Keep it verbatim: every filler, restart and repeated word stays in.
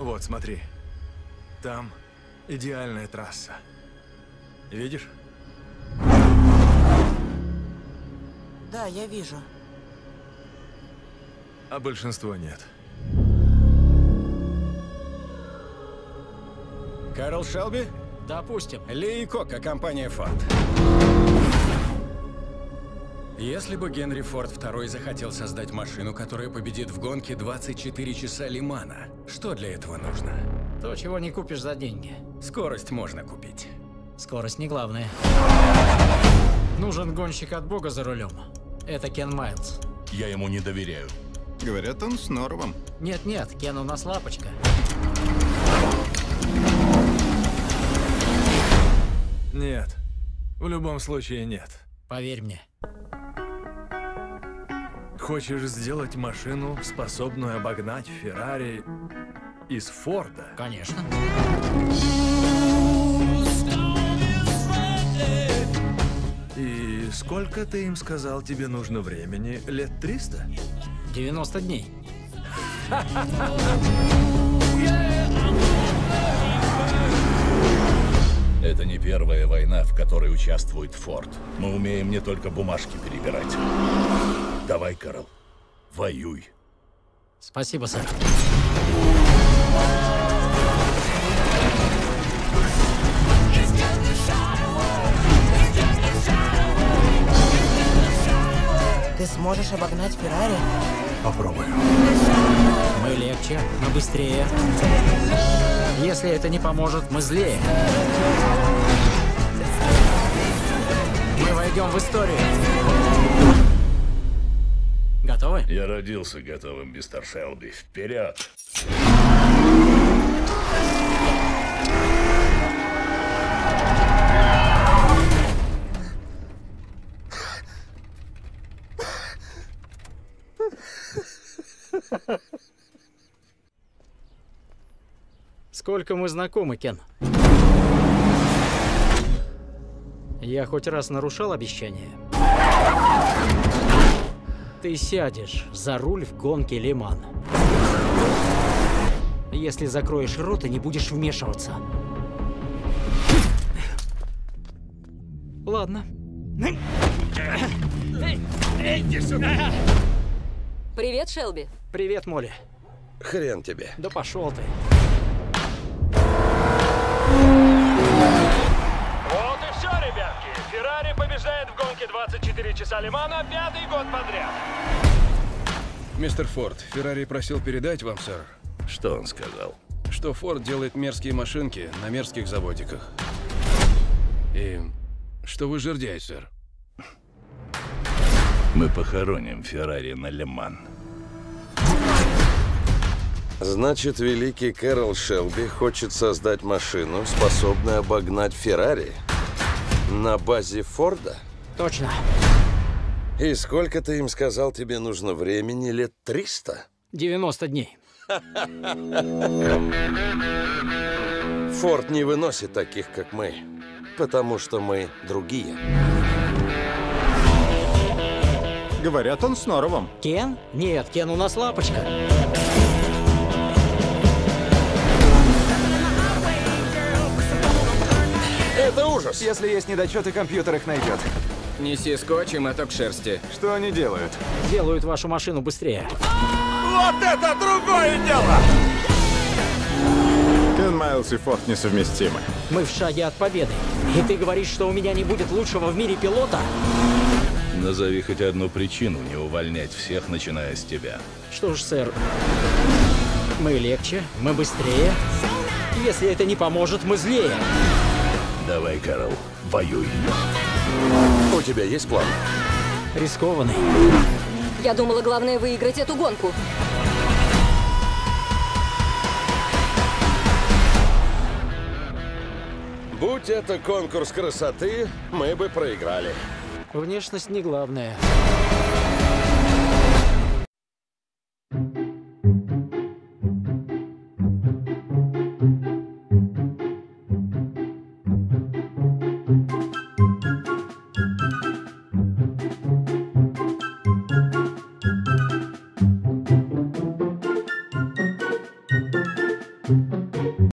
Вот, смотри. Там идеальная трасса. Видишь? Да, я вижу. А большинство нет. Кэрол Шелби? Допустим. Ли и Кока, компания Ford. Если бы Генри Форд второй захотел создать машину, которая победит в гонке двадцать четыре часа Лимана, что для этого нужно? То, чего не купишь за деньги. Скорость можно купить. Скорость не главное. Нужен гонщик от бога за рулем. Это Кен Майлз. Я ему не доверяю. Говорят, он с норовом. Нет-нет, Кен у нас лапочка. Нет. В любом случае нет. Поверь мне. Хочешь сделать машину, способную обогнать Феррари из Форда? Конечно. И сколько ты им сказал, тебе нужно времени? Лет триста? девяносто дней. Это не первая война, в которой участвует Форд. Мы умеем не только бумажки перебирать. Давай, Кэрол, воюй. Спасибо, сэр. Ты сможешь обогнать Феррари? Попробую. Мы легче, мы быстрее. Если это не поможет, мы злее. Мы войдем в историю. Готовы? Я родился готовым, мистер Шелби. Вперед! Сколько мы знакомы, Кен? Я хоть раз нарушал обещание? Ты сядешь за руль в гонке Лиман. Если закроешь рот и не будешь вмешиваться. Ладно. Иди сюда! Привет, Шелби. Привет, Молли. Хрен тебе. Да пошел ты. Вот и все, ребятки. Феррари побеждает в гонке двадцать четыре часа Лимана пятый год подряд. Мистер Форд, Феррари просил передать вам, сэр, Что он сказал? что Форд делает мерзкие машинки на мерзких заводиках. И что вы жердяй, сэр. Мы похороним Феррари на Лиман. Значит, великий Кэрол Шелби хочет создать машину, способную обогнать Феррари на базе Форда? Точно. И сколько ты им сказал, тебе нужно времени? Лет триста? девяносто дней. Форд не выносит таких, как мы, потому что мы другие. Говорят, он с норовом. Кен? Нет, Кен у нас лапочка. Это ужас! Если есть недочеты, компьютер их найдет. Неси скотч и моток шерсти. Что они делают? Делают вашу машину быстрее. Вот это другое дело! Кен Майлз и Форд несовместимы. Мы в шаге от победы. И ты говоришь, что у меня не будет лучшего в мире пилота? Назови хоть одну причину не увольнять всех, начиная с тебя. Что ж, сэр, мы легче, мы быстрее. Если это не поможет, мы злее. Давай, Кэрол, воюй. У тебя есть план? Рискованный. Я думала, главное выиграть эту гонку. Будь это конкурс красоты, мы бы проиграли. Внешность не главное. Thank you.